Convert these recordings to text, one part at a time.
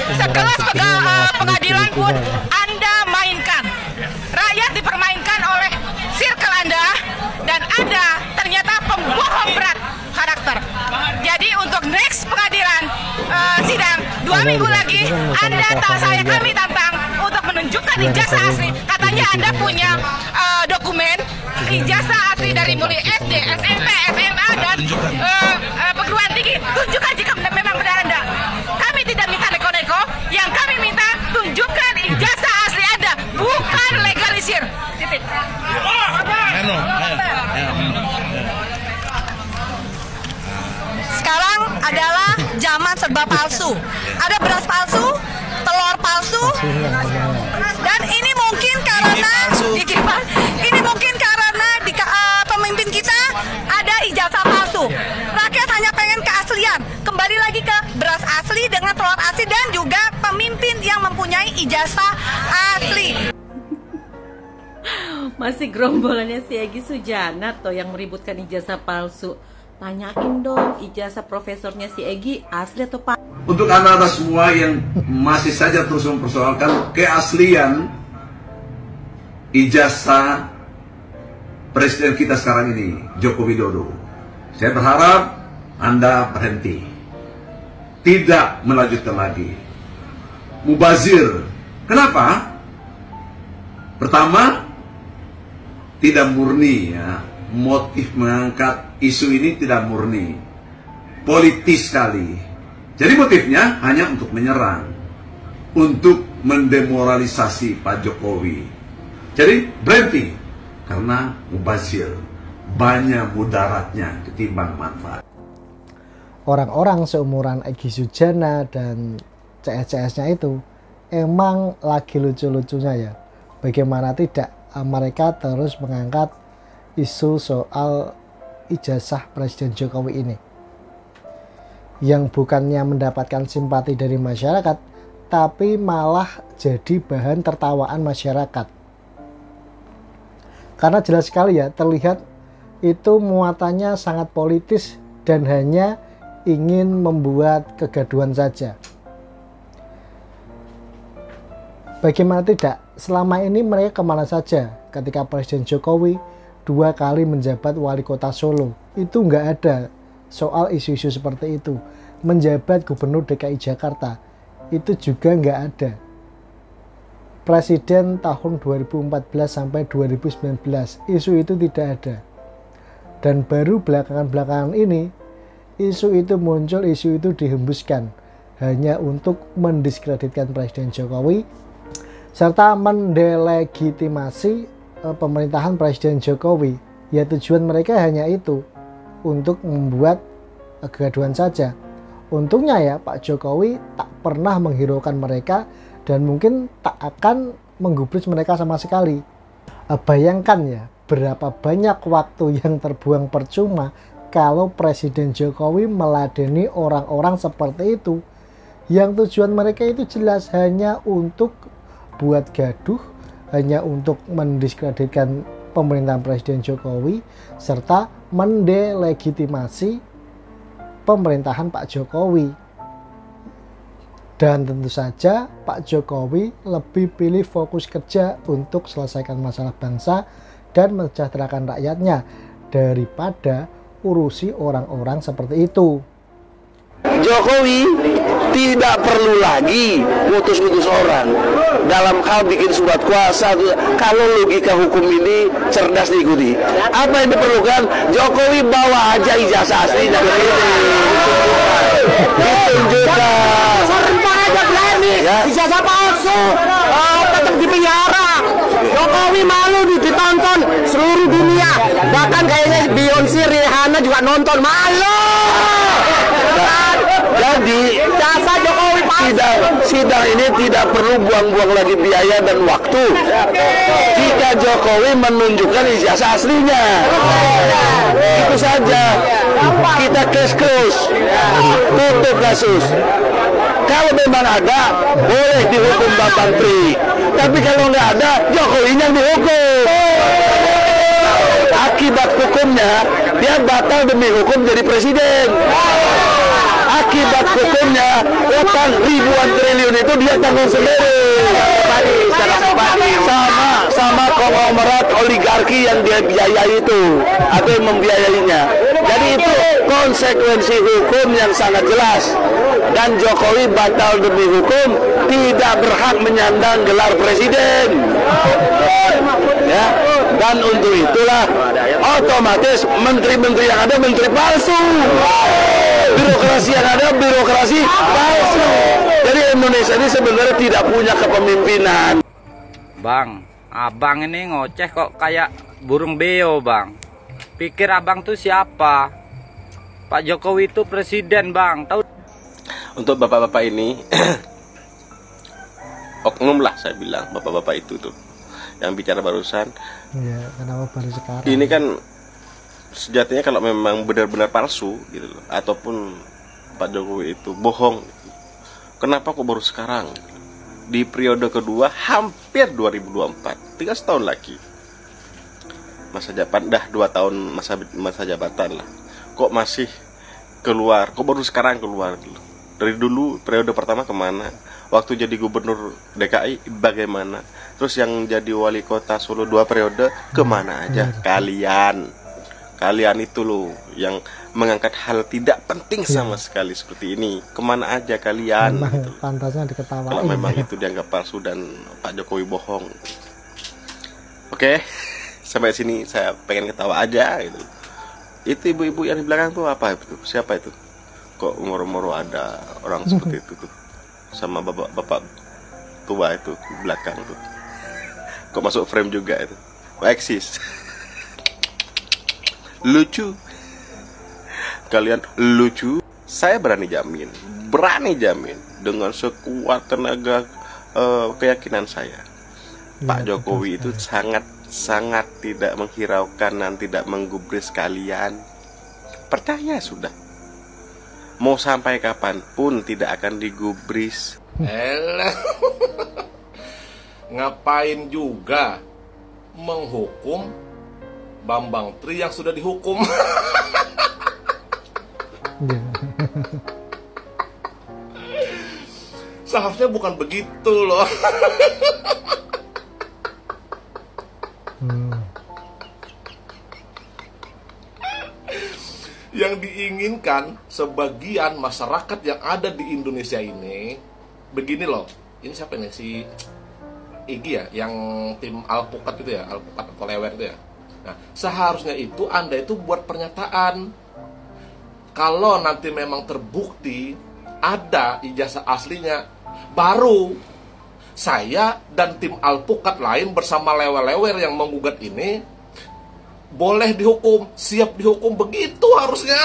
Sekelas pengadilan pun Anda mainkan. Rakyat dipermainkan oleh circle Anda, dan Anda ternyata pembohong berat karakter. Jadi untuk next pengadilan sidang 2 minggu lagi, kami tantang untuk menunjukkan ijazah asli. Katanya Anda punya dokumen ijazah asli dari mulai SD, SMP, SMA, dan perguruan tinggi. Tunjukkan jika memang benar Anda. Kami tidak minta neko-neko, yang kami minta tunjukkan ijazah asli Anda, bukan legalisir. Titik. Sekarang adalah zaman serba palsu. Ada beras palsu, telur palsu, dan ini mungkin karena pemimpin kita ada ijazah palsu. Rakyat hanya pengen keaslian. Kembali lagi ke beras asli dengan telur asli, dan juga pemimpin yang mempunyai ijazah asli. Masih gerombolannya si Egy Sujana tuh yang meributkan ijazah palsu. Tanyain dong, ijazah profesornya si Egy asli atau pak? Untuk anak-anak semua yang masih saja terus mempersoalkan keaslian ijazah Presiden kita sekarang ini, Joko Widodo, saya berharap Anda berhenti, tidak melanjutkan lagi. Mubazir, kenapa? Pertama, tidak murni ya, motif mengangkat isu ini tidak murni, politis sekali. Jadi motifnya hanya untuk menyerang, untuk mendemoralisasi Pak Jokowi. Jadi berhenti, karena mubazir, banyak mudaratnya ketimbang manfaat. Orang-orang seumuran Egy Sujana dan CS-CS-nya itu emang lagi lucu-lucunya ya. Bagaimana tidak, mereka terus mengangkat isu soal ijazah Presiden Jokowi ini, yang bukannya mendapatkan simpati dari masyarakat, tapi malah jadi bahan tertawaan masyarakat. Karena jelas sekali ya, terlihat itu muatannya sangat politis dan hanya ingin membuat kegaduhan saja. Bagaimana tidak, selama ini mereka kemana saja ketika Presiden Jokowi 2 kali menjabat wali kota Solo. Itu nggak ada soal isu-isu seperti itu. Menjabat gubernur DKI Jakarta, itu juga nggak ada. Presiden tahun 2014 sampai 2019, isu itu tidak ada. Dan baru belakangan-belakangan ini, isu itu muncul, isu itu dihembuskan hanya untuk mendiskreditkan Presiden Jokowi serta mendelegitimasi pemerintahan Presiden Jokowi. Ya, tujuan mereka hanya itu, untuk membuat kegaduhan saja. Untungnya ya, Pak Jokowi tak pernah menghiraukan mereka dan mungkin tak akan menggubris mereka sama sekali. Bayangkan ya, berapa banyak waktu yang terbuang percuma kalau Presiden Jokowi meladeni orang-orang seperti itu, yang tujuan mereka itu jelas hanya untuk buat gaduh, hanya untuk mendiskreditkan pemerintahan Presiden Jokowi serta mendelegitimasi pemerintahan Pak Jokowi. Dan tentu saja Pak Jokowi lebih pilih fokus kerja untuk selesaikan masalah bangsa dan mensejahterakan rakyatnya daripada urusi orang-orang seperti itu. Jokowi tidak perlu lagi ngutus-ngutus orang dalam hal bikin surat kuasa. Kalau logika hukum ini cerdas diikuti, apa yang diperlukan? Jokowi bawa aja ijazah asli dari ini, ditunjukkan. Ya. Ijazah palsu, tetap di penjara. Jokowi malu ditonton seluruh dunia, bahkan kayaknya Beyonce, Rihanna juga nonton, malu. Jadi jasa Jokowi sidang ini tidak perlu buang-buang lagi biaya dan waktu jika Jokowi menunjukkan ijazah aslinya. Itu saja, kita close, tutup kasus. Kalau memang ada, boleh dihukum Bang Tri. Tapi kalau nggak ada, Jokowi yang dihukum. Akibat hukumnya, dia batal demi hukum jadi presiden. Akibat hukumnya, utang ribuan triliun itu dia tanggung sendiri. Sama konglomerat oligarki yang dia biayai itu atau yang membiayainya. Jadi itu konsekuensi hukum yang sangat jelas. Dan Jokowi batal demi hukum, tidak berhak menyandang gelar presiden. Ya, dan untuk itulah otomatis menteri-menteri yang ada menteri palsu, birokrasi yang ada birokrasi palsu. Jadi Indonesia ini sebenarnya tidak punya kepemimpinan. Bang, abang ini ngoceh kok kayak burung beo, Bang. Pikir abang tuh siapa? Pak Jokowi itu presiden, Bang. Tahu? Untuk bapak-bapak ini oknum lah, saya bilang bapak-bapak itu tuh yang bicara barusan. Ya, kenapa baru sekarang? Ini kan sejatinya kalau memang benar-benar palsu gitu loh, ataupun Pak Jokowi itu bohong, kenapa kok baru sekarang? Di periode kedua hampir 2024, 3 tahun lagi masa jabatan, dah 2 tahun masa jabatan lah, kok masih keluar, kok baru sekarang keluar gitu. Dari dulu periode pertama kemana? Waktu jadi gubernur DKI bagaimana? Terus yang jadi wali kota Solo 2 periode kemana aja? Kalian itu loh yang mengangkat hal tidak penting sama sekali seperti ini. Kemana aja kalian? Gitu. Pantasnya diketawain. Kalau memang itu dianggap palsu dan Pak Jokowi bohong. Oke, sampai sini saya pengen ketawa aja gitu. Itu ibu-ibu yang di belakang tuh apa itu? Siapa itu? Kok moro-moro ada orang seperti itu tuh, sama bapak-bapak tua itu di belakang tuh, kok masuk frame juga itu, kok eksis. Lucu, kalian lucu. Saya berani jamin dengan sekuat tenaga keyakinan saya, Pak Jokowi itu sangat tidak menghiraukan dan tidak menggubris kalian. Percaya sudah. Mau sampai kapanpun tidak akan digubris. Elah. Ngapain juga menghukum Bambang Tri yang sudah dihukum? Seharusnya bukan begitu loh. Yang diinginkan sebagian masyarakat yang ada di Indonesia ini begini loh. Ini siapa nih, si Igi ya, yang tim Alpukat itu ya, Alpukat atau Lewer itu ya. Nah, seharusnya itu Anda itu buat pernyataan, kalau nanti memang terbukti ada ijazah aslinya, baru saya dan tim Alpukat lain bersama lewer-lewer yang menggugat ini boleh dihukum, siap dihukum, begitu harusnya.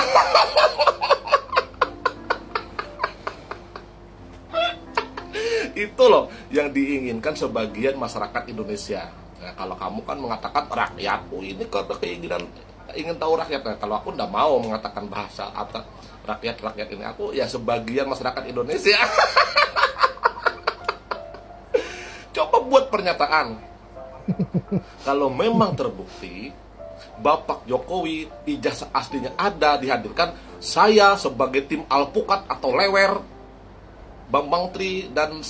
Itu loh yang diinginkan sebagian masyarakat Indonesia. Nah, kalau kamu kan mengatakan rakyatku ini kata keinginan ingin tahu rakyat. Nah, kalau aku udah mau mengatakan bahasa atas rakyat ini, aku ya sebagian masyarakat Indonesia. Coba buat pernyataan. Kalau memang terbukti Bapak Jokowi ijazah aslinya ada, dihadirkan, saya sebagai tim Alpukat atau Lewer, Bambang Tri dan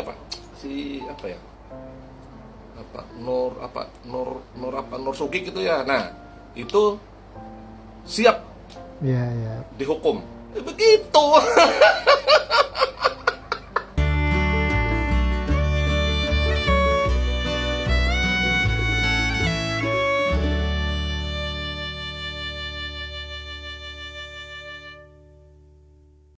Nur Sugi gitu ya. Nah, itu siap dihukum. Begitu.